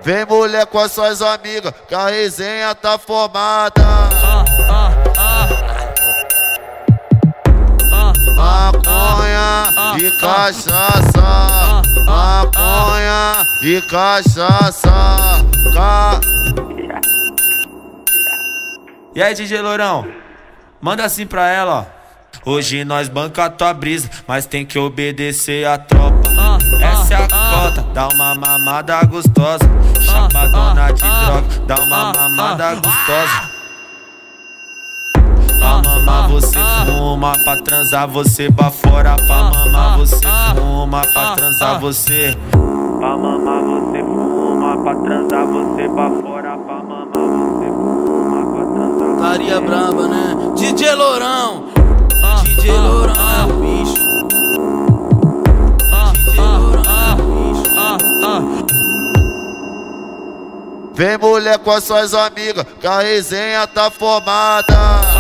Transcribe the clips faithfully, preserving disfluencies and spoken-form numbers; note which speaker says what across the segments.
Speaker 1: Vem mulher com as suas amigas, que a resenha tá formada.
Speaker 2: Ah, ah, ah.
Speaker 1: Maconha e cachaça, maconha e cachaça. Ca...
Speaker 2: E aí, D J Lourão, manda assim pra ela, ó. Hoje nós banca tua brisa, mas tem que obedecer a tropa. Essa é a cota, dá uma mamada gostosa. Chapadona de droga, dá uma mamada gostosa. Pra mamar você fuma, pra transar você bafora. Pra mamar você fuma, pra transar você. Pra mamar você fuma, pra transar você bafora. Pra mamar você fuma, pra transar você.
Speaker 3: Caria braba, né? D J Lourão, D J Lourão é o bicho. D J Lourão é o bicho.
Speaker 1: Vem mulher com as suas amigas, que a resenha tá formada.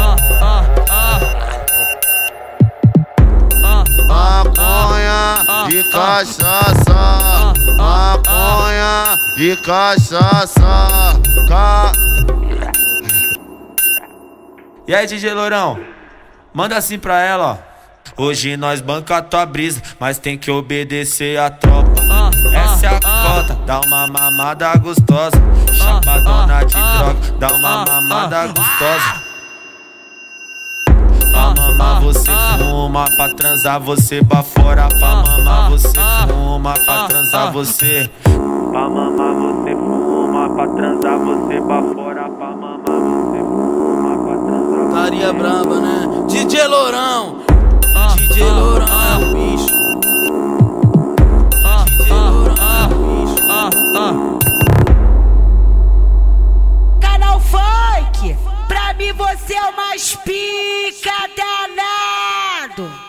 Speaker 1: Maconha e cachaça, maconha e cachaça. Ca...
Speaker 2: E aí, D J Lourão, manda assim pra ela, ó. Hoje nós banca tua brisa, mas tem que obedecer a tropa. Essa é a cota, dá uma mamada gostosa. Chapadona de droga, dá uma mamada gostosa. Pra mamar você fuma, pra transar você bafora. Pra mamar você fuma, pra transar você. Pra mamar você fuma, pra transar você bafora. Pra mamar você fuma, pra transar você.
Speaker 3: Caria braba, né? D J Lourão, D J Lourão é o bicho. D J Lourão é o bicho.
Speaker 4: Canal Funk, pra mim você é o mais pica danado.